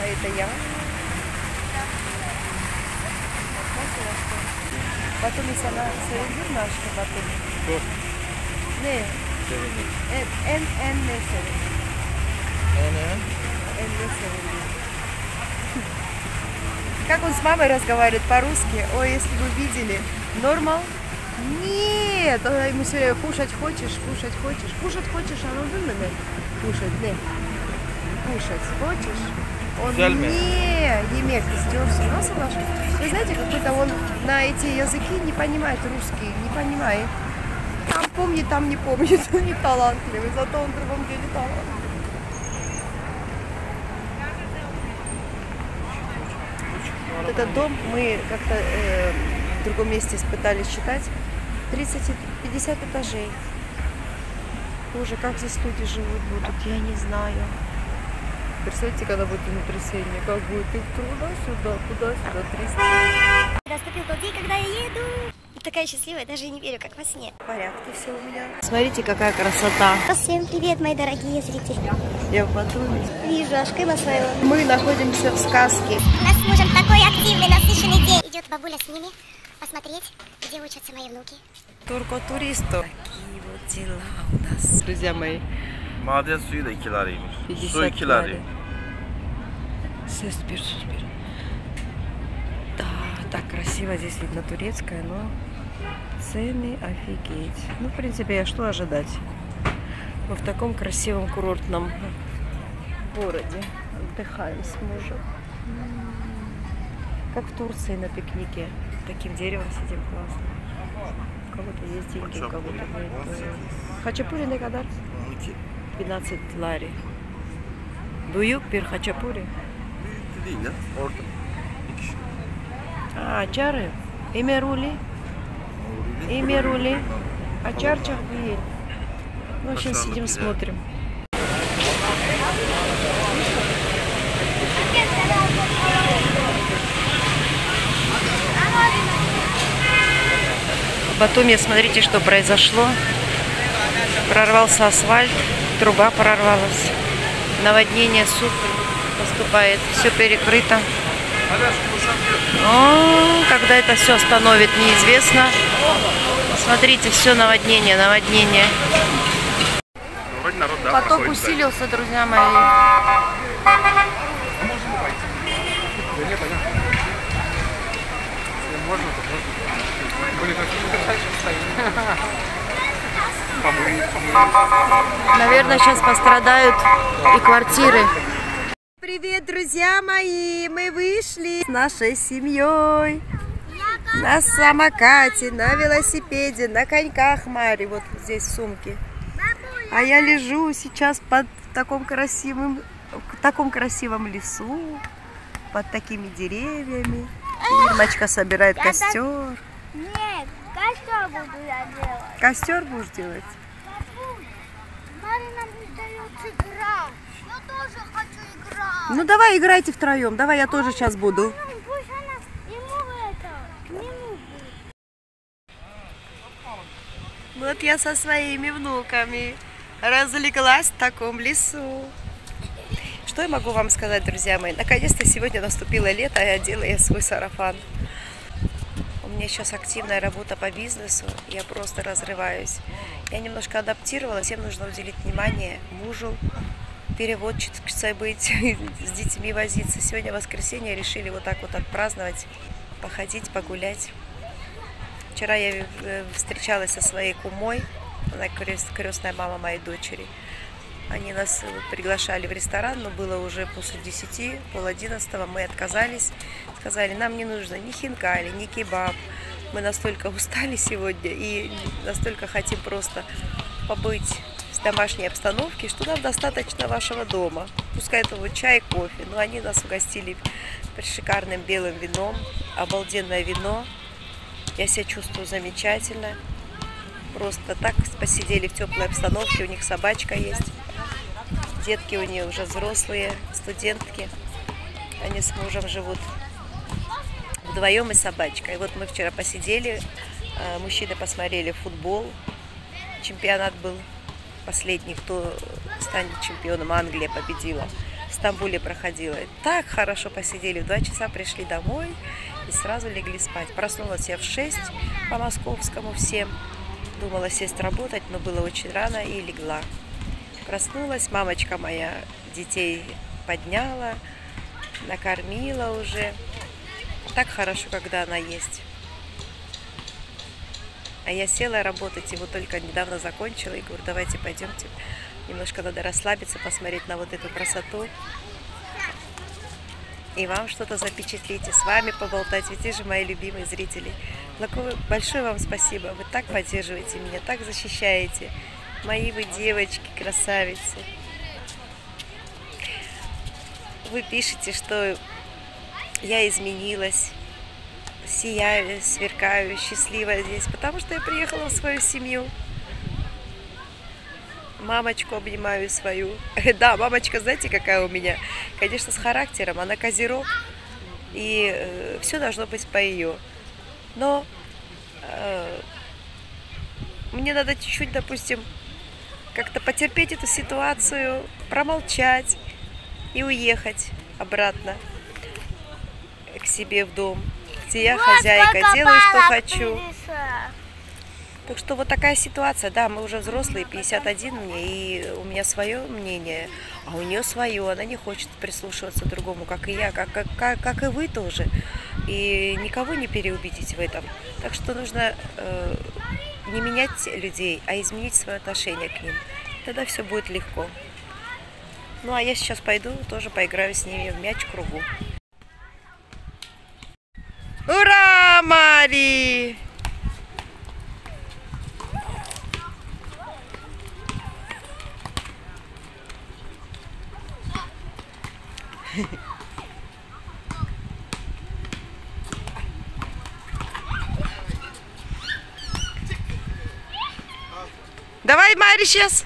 это я. Батум sana sevindir mi aşkım Batum? Çok. Ne? Sevindim. En ne sevindir? En не sevindir. Как он с мамой разговаривает по-русски? Ой, если бы видели. Нормал? Нет! Она ему все время кушать хочешь, кушать хочешь. Кушать хочешь, а он думает, кушать, не. Кушать хочешь? Он не емек стерся. Вы знаете, какой-то он на эти языки не понимает русский, не понимает. Там помнит, там не помнит. Он не талантливый, зато он в другом деле талантливый. Вот этот дом мы как-то в другом месте пытались считать. 30-50 этажей. Боже, как здесь люди живут будут, я не знаю. Представьте, когда будет землетрясение, как будет их туда-сюда, туда-сюда, 300. Наступил тот день, когда я еду. И такая счастливая, даже не верю, как во сне. В порядке все у меня. Смотрите, какая красота. Всем привет, мои дорогие зрители. Я в Батуми. Вижу Ашкыма своего. Мы находимся в сказке. У нас с мужем такой активный, насыщенный день. Идет бабуля с ними посмотреть, где учатся мои внуки. Турко-туристов. Такие вот дела у нас. Друзья мои. Maden suyu da 2 liraymış. 50 Su 2 lira. Суспир. Да, так красиво здесь видно турецкое, но цены офигеть. Ну, в принципе, что ожидать? Мы в таком красивом курортном городе отдыхаем с мужем. Как в Турции на пикнике. Таким деревом сидим классно. У кого-то есть деньги, у кого-то нет. Хачапури не кадар? 12 лари. Büyük bir хачапури. Değil ya. Orta. Чары. Имерули. А чарчах değil. Ну, сейчас сидим, смотрим. В Батуми, смотрите, что произошло. Прорвался асфальт, труба прорвалась. Наводнение, суп поступает, все перекрыто. Когда это все остановит, неизвестно. Смотрите, все наводнение. Поток усилился, друзья мои. Наверное, сейчас пострадают и квартиры. Привет, друзья мои! Мы вышли с нашей семьей на самокате, на велосипеде, на коньках Мари. Вот здесь в сумке. А я лежу сейчас в таком красивом лесу, под такими деревьями. Ирмочка собирает костер. Нет, костер буду я делать. Костер будешь делать? Марина мне дает играть. Я тоже хочу играть. Ну давай играйте втроем. Давай я тоже сейчас буду. Пусть она ему это не нужно. Вот я со своими внуками разлеглась в таком лесу. Что я могу вам сказать, друзья мои? Наконец-то сегодня наступило лето, и одела я свой сарафан. У меня сейчас активная работа по бизнесу, я просто разрываюсь. Я немножко адаптировалась, всем нужно уделить внимание мужу, переводчицей быть, с детьми возиться. Сегодня воскресенье, решили вот так вот отпраздновать, походить, погулять. Вчера я встречалась со своей кумой, она крестная мама моей дочери. Они нас приглашали в ресторан, но было уже после 10, пол-11, мы отказались. Сказали, нам не нужно ни хинкали, ни кебаб. Мы настолько устали сегодня и настолько хотим просто побыть в домашней обстановке, что нам достаточно вашего дома. Пускай это вот чай, кофе. Но они нас угостили шикарным белым вином, обалденное вино. Я себя чувствую замечательно. Просто так посидели в теплой обстановке, у них собачка есть. Детки у нее уже взрослые, студентки. Они с мужем живут вдвоем и собачка. И вот мы вчера посидели, мужчины посмотрели футбол. Чемпионат был последний, кто станет чемпионом. Англия победила Стамбуле проходила. Так хорошо посидели. В 2 часа пришли домой и сразу легли спать. Проснулась я в 6 по московскому всем. Думала сесть работать, но было очень рано и легла. Проснулась, мамочка моя детей подняла, накормила уже. Так хорошо, когда она есть. А я села работать, его только недавно закончила, и говорю, давайте пойдемте. Немножко надо расслабиться, посмотреть на вот эту красоту. И вам что-то запечатлить, и с вами поболтать. Ведь вы же мои любимые зрители. Большое вам спасибо. Вы так поддерживаете меня, так защищаете. Мои вы девочки, красавицы. Вы пишете, что я изменилась, сияю, сверкаю, счастливая здесь, потому что я приехала в свою семью. Мамочку обнимаю свою. Да, мамочка, знаете, какая у меня? Конечно, с характером. Она козерог. И все должно быть по ее. Но мне надо чуть-чуть, допустим, как-то потерпеть эту ситуацию, промолчать и уехать обратно к себе в дом, где я хозяйка, делаю, что хочу. Так что вот такая ситуация. Да, мы уже взрослые, 51 мне, и у меня свое мнение, а у нее свое. Она не хочет прислушиваться к другому, как и я, как и вы тоже. И никого не переубедить в этом. Так что нужно не менять людей, а изменить свое отношение к ним. Тогда все будет легко. Ну, а я сейчас пойду, тоже поиграю с ними в мяч в кругу. Ура, Мари! Давай, Мари, сейчас.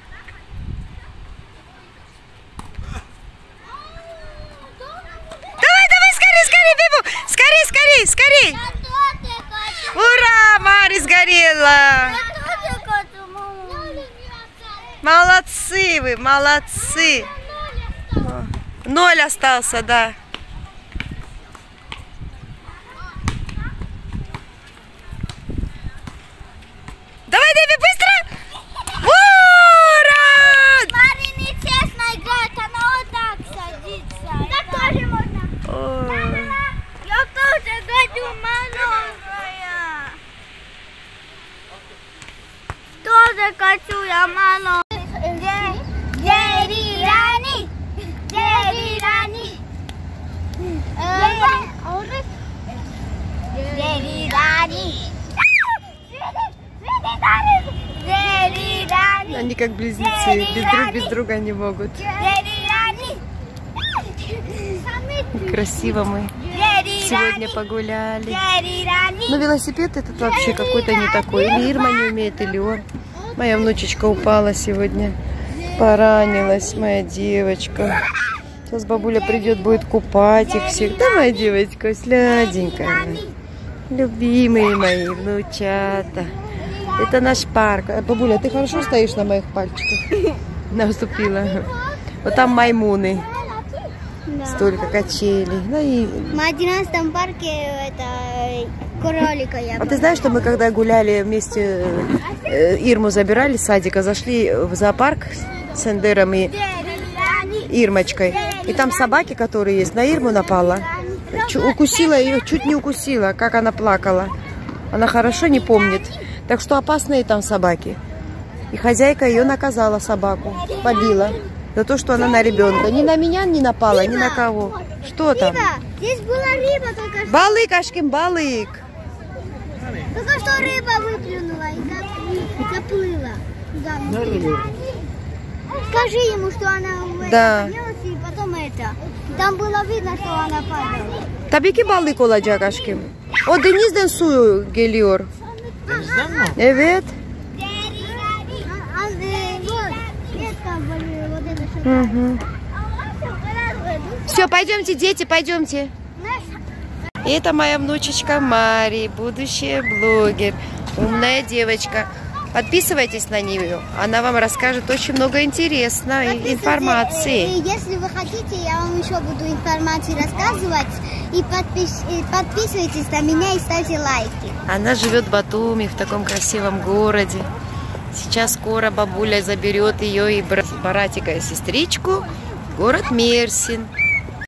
Давай, скорее, бегу. Скорей. Ура, Мари сгорела. Молодцы вы, молодцы. 0 остался, да. Давай, Дэви, быстро! Ура! Мари нечестно играет, она вот так садится. Так тоже можно. Ой. Я тоже хочу маленькая. Тоже хочу я маленькая. Джерри Рани. Они как близнецы, без друга не могут. Красиво мы сегодня погуляли. Но велосипед этот вообще какой-то не такой. Или Ирма не умеет, или он. Моя внучечка упала сегодня. Поранилась моя девочка. Сейчас бабуля придет, будет купать их всех. Да, моя девочка, сладенькая. Любимые мои внучата. Это наш парк. Бабуля, ты хорошо стоишь на моих пальчиках? Наступила. Вот там маймуны. Да. Столько качелей. Ну и... В 11 парке это кролика я. А ты знаешь, что мы когда гуляли вместе, Ирму забирали с садика, зашли в зоопарк с Эндером и Ирмочкой. И там собаки, которые есть, на Ирму напала. Укусила ее, чуть не укусила, как она плакала. Она хорошо не помнит. Так что опасные там собаки. И хозяйка ее наказала, собаку, побила. За то, что она на ребенка. Ни на меня не напала, ни на кого. Что там? Здесь была рыба только что. Балык, Ашкин, балык. Только что рыба выплюнула и заплыла. Да. Скажи ему, что она Да. поднялась и потом это. Там было видно, что она падала. Tabii ki balık olacak aşkım. O denizden suyu geliyor. Denizden mi? Evet. Все, пойдемте, дети, пойдемте. Это моя внучечка Мари, будущая блогер, умная девочка. Подписывайтесь на нее, она вам расскажет очень много интересной информации. Если вы хотите, я вам еще буду информацию рассказывать. И подписывайтесь на меня и ставьте лайки. Она живет в Батуми, в таком красивом городе. Сейчас скоро бабуля заберет ее и братика и сестричку в город Мерсин.